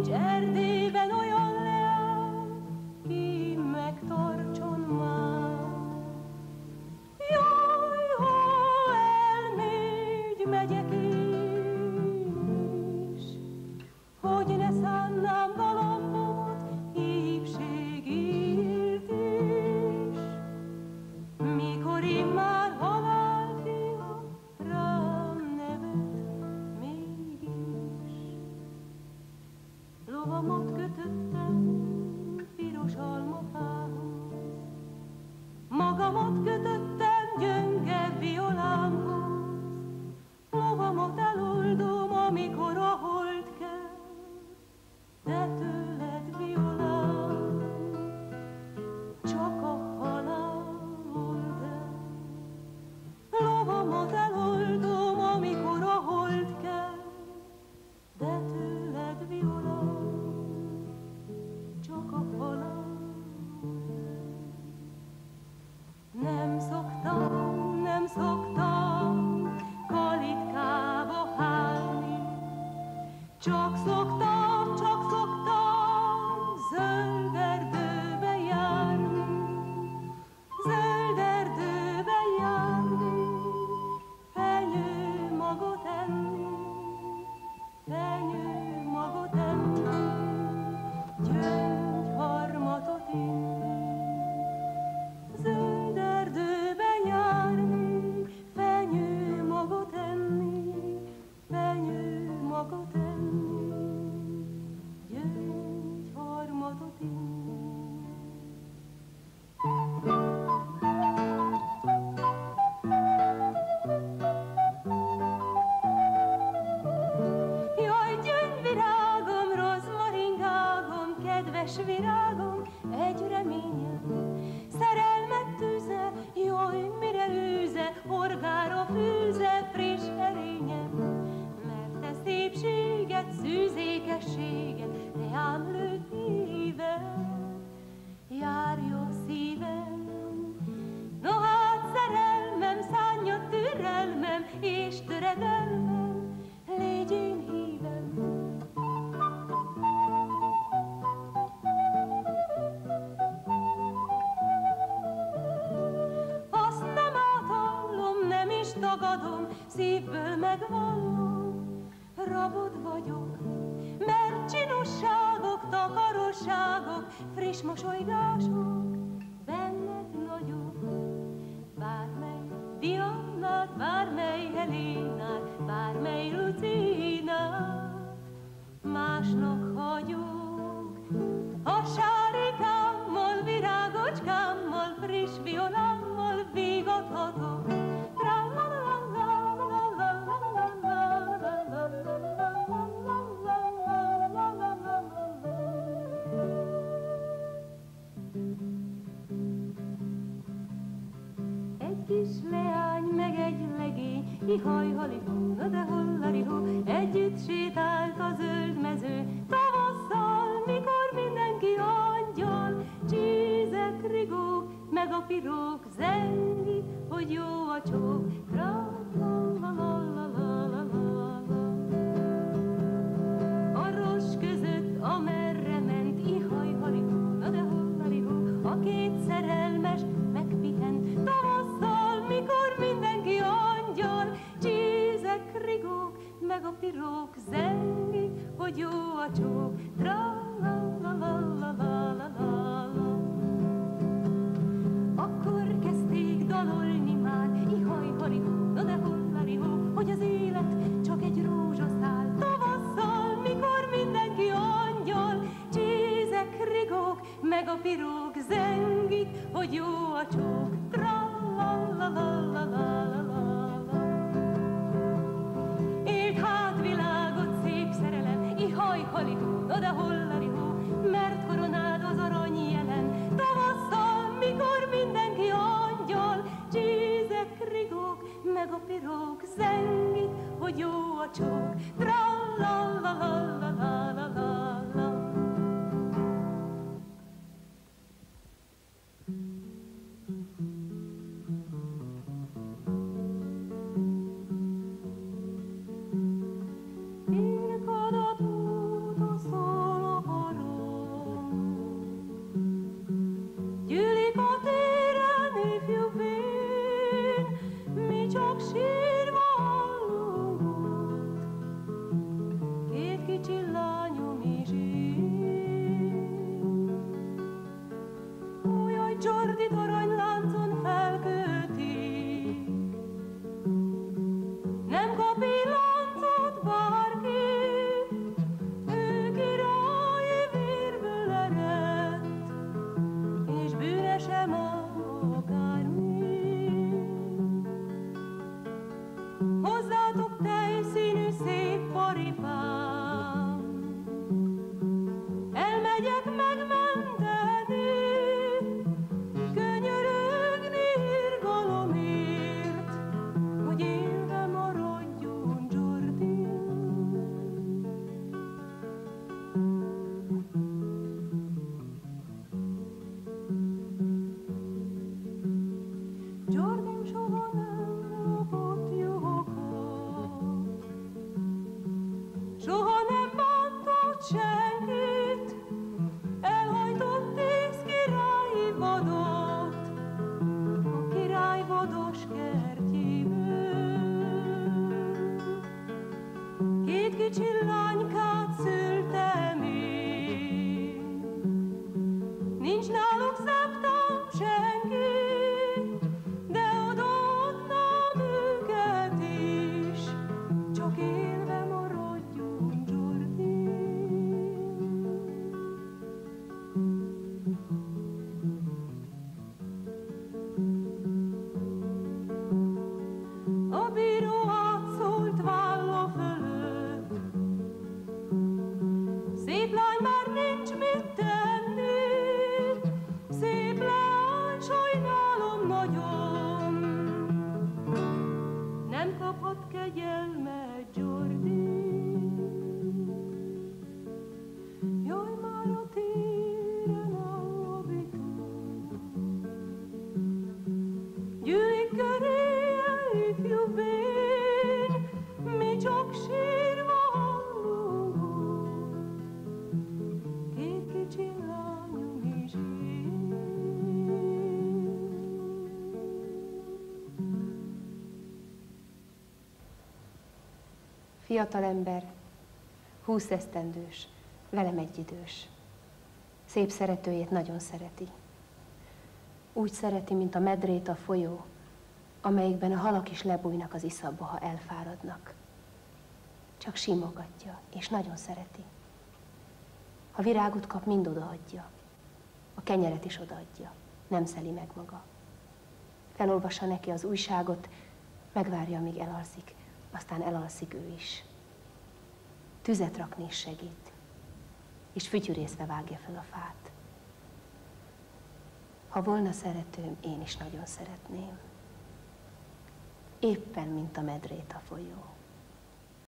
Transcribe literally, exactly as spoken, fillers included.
nincs Erdélyben olyan leány, ki megtartson már. Jaj, ha elmégy, megyek én is, hogy ne szánnám galambot épségért is. Mikor én már halálfia, rám nevet mégis. Lovamat kötöttem piros almafához, magamat kötöttem gyönge violámhoz. Lovamat eloldom, amikor a hold kell, de tőled violám csak a halál old el. Lovamat eloldom, amikor a hold kell, de tőled violám csak a halál. Nem szoktam, nem szoktam kalitkába hálni, csak szoktam, csak szoktam zöld erdőbe járni, zöld erdőbe járni, fenyő magot enni, fenyő magot enni, gyöngyharmatot inni. Zöld erdőbe járni, fenyő magot enni, fenyő magot enni, gyöngyharmatot inni. Jaj, gyöngyvirágom, rozmaringágom, kedves virágom, egy reményem, szerelmet tűze, jaj, mire űze, horgára fűze, friss erényem. Mert te szépséget, szűzékességet, reám lőtt híven, járjon szívem. No hát szerelmem, szánja türelmem, és töredelmem, légy én hívem. Azt nem átallom, nem is tagadom, szívből megvallom, rabod vagyok, mert csinosságok, takarosságok, friss mosolygások benned nagyok. Bármely Diannát, bármely Helénát, bármely Lucinát másnak hagyok. A sárikámmal, virágocskámmal, friss violámmal vigathatok. Egy kis leány, meg egy legény, ihaj-halihó, na de hollarihó, együtt sétált a zöld mező. Tavasszal, mikor mindenki angyal, csízek, rigók, meg a pirók zengi, hogy jó a csók. A ros között, amerre ment, ihaj-halihó, na de hollarihó, a két szerelmes megpihent. Tavasszal, mikor mindenki angyal, csízek, rigók, meg a pirók zengi, hogy jó a csók. Tra-la-la-la-la-la-la-la-la. Akkor kezdték dalolni már, ihaj-halihó, na de hollarihó, hogy az élet csak egy rózsaszál. Tavasszal, mikor mindenki angyal, csízek, rigók, meg a pirók zengik, hogy jó a csók. Tra-la-la-la-la-la-la-la. Élt hát világot szép szerelem, ihaj-halihó, na de hollarihó, mert koronád az arany jelen. Tavasszal, mikor mindenki angyal, csízek, rigók, meg a pirók zengik, hogy jó a csók. Tra-la-la-la-la-la-la-la. Én kadat út a szól kicsi lányom is él. Ó, jaj, Dzsordit aranyláncon felkötik, nem kap láncot bárki, ő királyi vérből eredt, és bűne sem akármi. Hozzátok tejszínű szép paripám, elmegyek megmenteni, könyörögni irgalomért, hogy élve maradjon Dzsordi. Dzsordim soha nem lopott juhokat, soha nem bántott senkit, elhajtott tíz királyi vadot a király vados kertjéből. Két kicsi lánykát szültem én, nincs náluk szeptám senki, de odaadnám őket is, csak élve maradjon Dzsordi. A bíró átszólt válla fölött, szép lány, már nincs mit tenni, szép lány, sajnálom nagyon, nem kaphat kegyelmet Dzsordi. Jaj, már a téren áll a vita, gyűlik köréje ifjú vén, mi csak sírva hallunk, két kicsi lányom is él. Fiatalember, húsz esztendős, velem egyidős. Szép szeretőjét nagyon szereti. Úgy szereti, mint a medrét a folyó, amelyikben a halak is lebújnak az iszapba, ha elfáradnak. Csak simogatja, és nagyon szereti. Ha virágot kap, mind odaadja. A kenyeret is odaadja, nem szeli meg maga. Felolvassa neki az újságot, megvárja, amíg elalszik, aztán elalszik ő is. Tüzet rakni is segít, és fütyürészve vágja fel a fát. Ha volna szeretőm, én is nagyon szeretném. Éppen, mint a medrét a folyó.